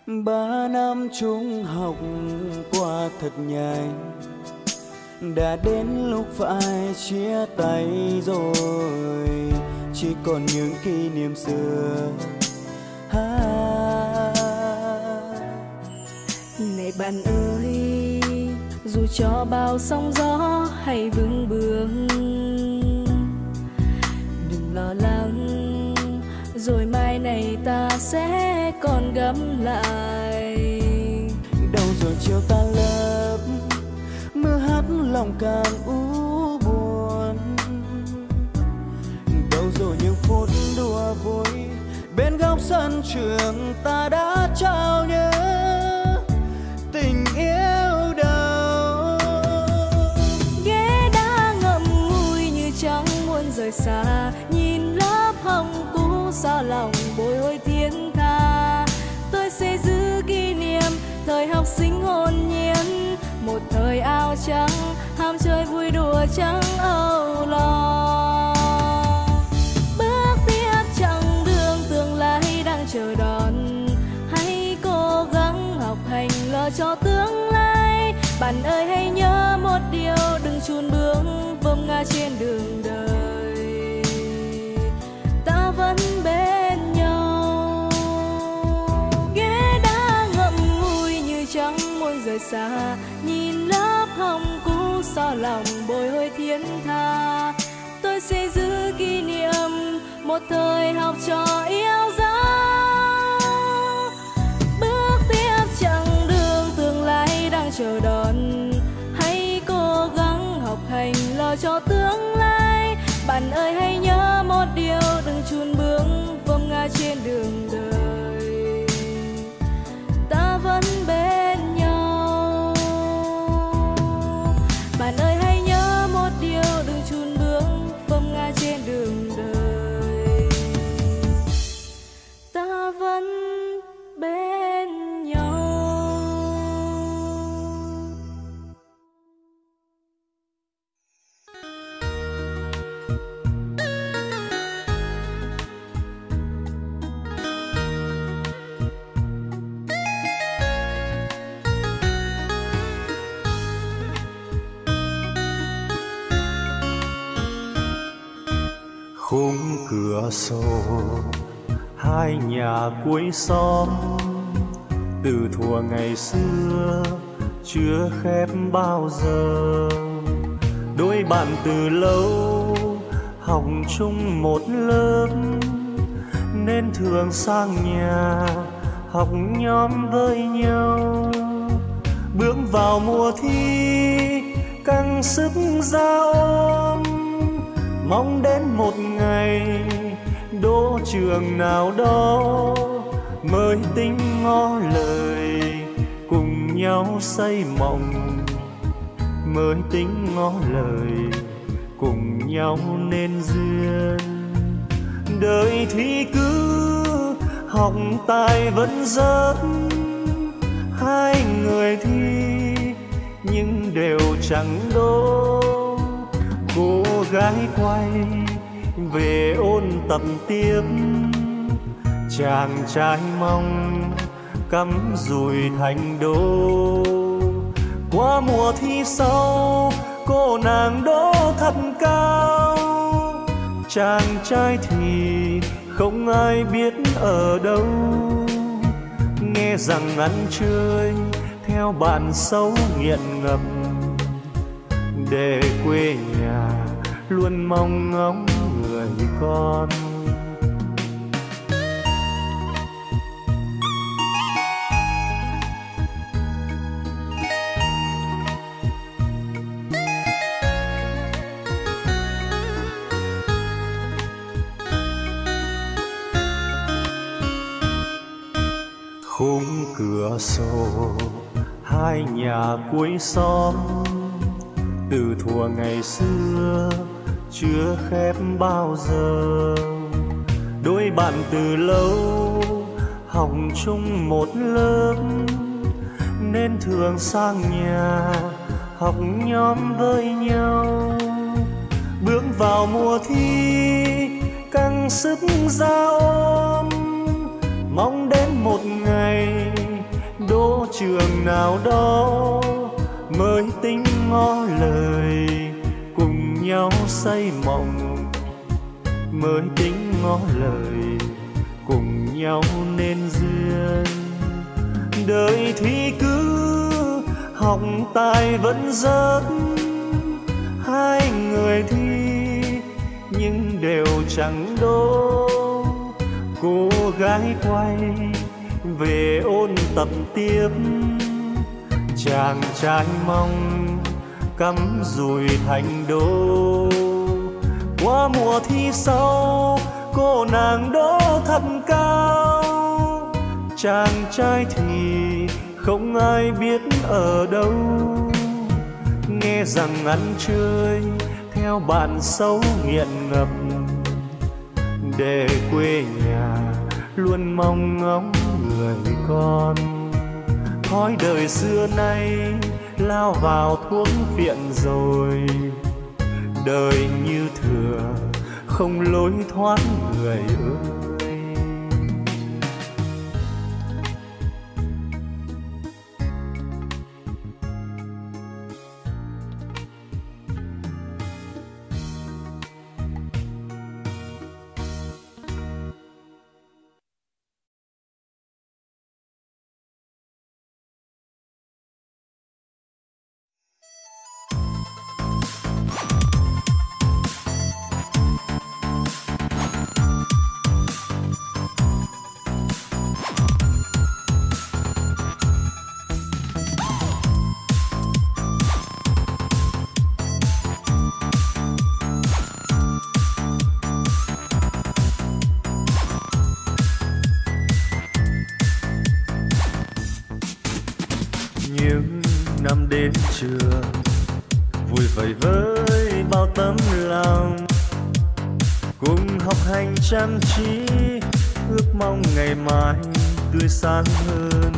3 năm trung học qua thật nhanh, đã đến lúc phải chia tay rồi, chỉ còn những kỷ niệm xưa. Này bạn ơi, dù cho bao sóng gió hay vững bướng, đừng lo lắng, rồi mai này ta sẽ còn gặp lại. Đâu rồi chiều tan lớp, mưa hắt lòng càng u buồn. Đâu rồi những phút đùa vui bên góc sân trường ta đã trao nhớ tình yêu đâu. Ghế đã ngậm ngùi như chẳng muốn rời xa, nhìn lớp hồng cũ sao lòng bồi hồi thiên tha. Tôi sẽ giữ kỷ niệm thời học sinh hồn nhiên, một thời áo trắng ham chơi vui đùa chẳng âu lo. Bước tiếp chặng đường tương lai đang chờ đón, hãy cố gắng học hành lo cho tương lai. Bạn ơi hãy nhớ một điều, đừng chùn bước vấp ngã trên đường đời, ta vẫn bên nhau. Ghế đã ngậm ngùi như chẳng muốn rời xa, nhìn lớp hồng cũ sao lòng bồi hồi thiên tha. Tôi sẽ giữ kỷ niệm một thời học trò yêu dấu. Bước tiếp chặng đường tương lai đang chờ đón, hãy cố gắng học hành lo cho tương lai. Bạn ơi hãy nhớ một điều, đừng chùn bước vấp ngã trên đường đời, ta vẫn bên nhau. Bạn ơi hãy nhớ một điều, đừng chùn bước vấp ngã trên đường đời, ta vẫn bên nhau. Khung cửa sổ hai nhà cuối xóm, từ thuở ngày xưa chưa khép bao giờ. Đôi bạn từ lâu học chung một lớp, nên thường sang nhà học nhóm với nhau. Bước vào mùa thi căng sức ra ôm, mong đến một ngày đỗ trường nào đó mới tính ngỏ lời cùng nhau xây mộng, mới tính ngỏ lời cùng nhau nên duyên. Đời thì cứ học tài vẫn rớt, hai người thi nhưng đều chẳng đỗ. Cô gái quay về ôn tập tiếp, chàng trai mong cắm dùi thành đô. Qua mùa thi sau cô nàng đỗ thật cao, chàng trai thì không ai biết ở đâu. Nghe rằng ăn chơi theo bạn xấu nghiện ngập, để quê nhà luôn mong ngóng người con. Khung cửa sổ hai nhà cuối xóm, từ thuở ngày xưa chưa khép bao giờ. Đôi bạn từ lâu học chung một lớp, nên thường sang nhà học nhóm với nhau. Bước vào mùa thi căng sức ra ôm, mong đến một ngày trường nào đó mới tính ngỏ lời cùng nhau xây mộng, mới tính ngỏ lời cùng nhau nên duyên. Đời thì cứ học tài vẫn rất, hai người thi nhưng đều chẳng đỗ. Cô gái quay về ôn tập tiếp, chàng trai mong cắm rùi thành đô. Qua mùa thi sau cô nàng đỗ thật cao, chàng trai thì không ai biết ở đâu. Nghe rằng ăn chơi theo bạn xấu nghiện ngập, để quê nhà luôn mong ngóng người con. Thói đời xưa nay lao vào thuốc phiện rồi, đời như thừa không lối thoát người ơi. Những năm đến trường vui vầy với bao tấm lòng, cùng học hành chăm chỉ, ước mong ngày mai tươi sáng hơn.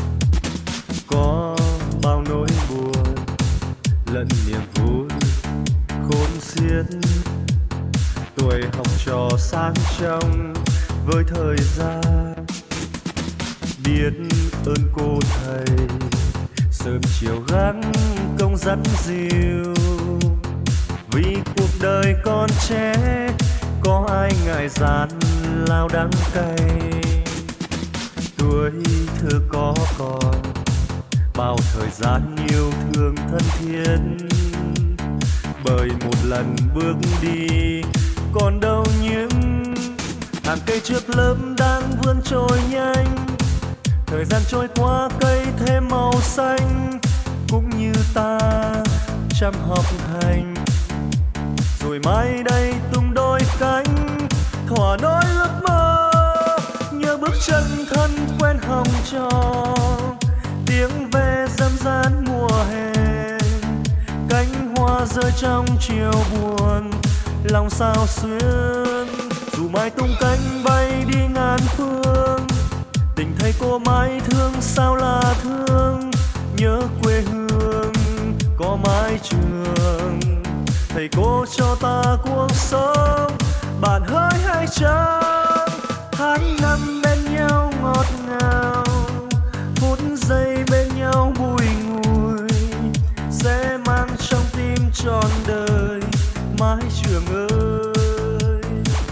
Có bao nỗi buồn lẫn niềm vui khôn xiết, tuổi học trò sang trong với thời gian. Biết ơn cô thầy sớm chiều gắng công dắt dìu, vì cuộc đời con trẻ có ai ngại gian lao đắng cay. Tuổi thơ có còn bao thời gian yêu thương thân thiết, bởi một lần bước đi còn đâu những hàng cây trước lớp đang vươn trôi nhanh. Thời gian trôi qua cây thêm màu xanh, cũng như ta chăm học hành. Rồi mai đây tung đôi cánh, thỏa nỗi ước mơ, nhớ bước chân thân quen hồng trò. Tiếng ve râm ran mùa hè, cánh hoa rơi trong chiều buồn, lòng sao xuyên. Dù mai tung cánh bay đi ngàn phương, tình thầy cô mãi thương sao là thương. Nhớ quê hương có mái trường, thầy cô cho ta cuộc sống bạn hơi hay trắng. Tháng năm bên nhau ngọt ngào, phút giây bên nhau bùi ngùi, sẽ mang trong tim trọn đời mái trường ơi.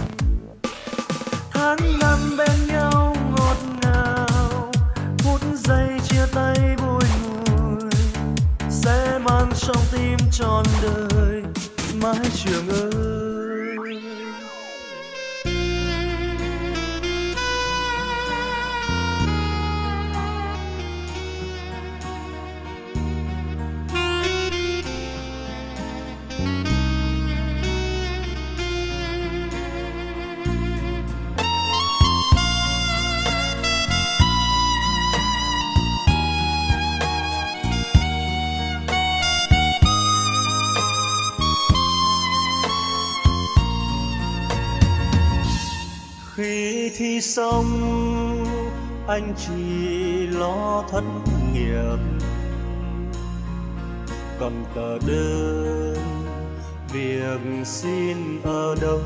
Tháng năm bên nhau ngọt ngào, phút giây chia tay bùi ngùi, sẽ mang trong tim trọn đời mái trường ơi. Khi thi xong anh chỉ lo thất nghiệp, còn tờ đơn việc xin ở đâu.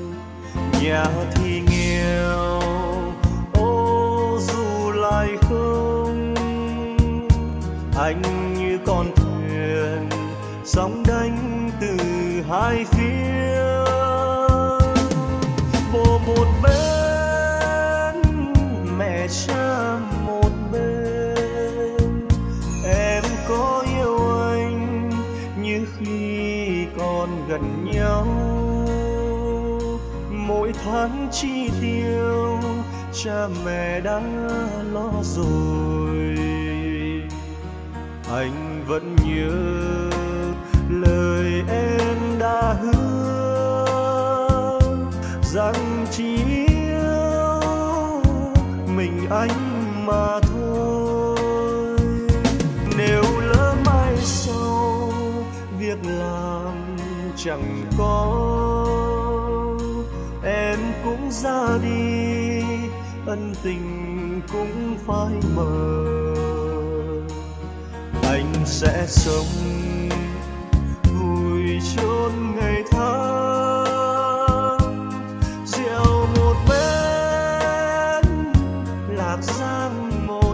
Nhà thì nghèo ô dù lại không anh như con thuyền sóng đánh từ hai phía. Bố một bên, mẹ cha một bên, em có yêu anh như khi còn gần nhau. Mỗi tháng chi tiêu cha mẹ đã lo rồi, anh vẫn nhớ lời em đã hứa rằng chỉ yêu mình anh mà thôi. Nếu lỡ mai sau việc làm chẳng có, em cũng ra đi, ân tình cũng phai mờ. Anh sẽ sống vui chốn ngày tháng, rượu một bên, lạc giang một